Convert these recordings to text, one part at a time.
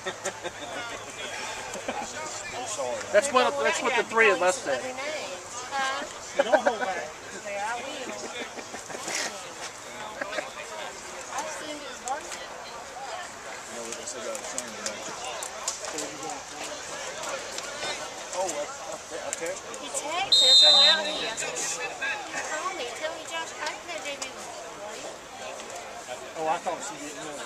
That's what the three of us said. Don't hold back. Okay, I will. I assumed it was Varsity. No, they still got a son. Oh, okay. He texted us around here. I said, he called me. Tell me, Josh, I didn't know JB was late. Oh, I thought she didn't know.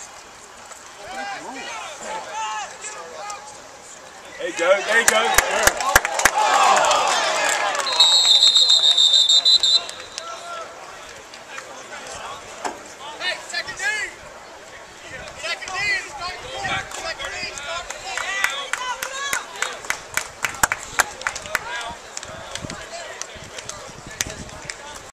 There you go.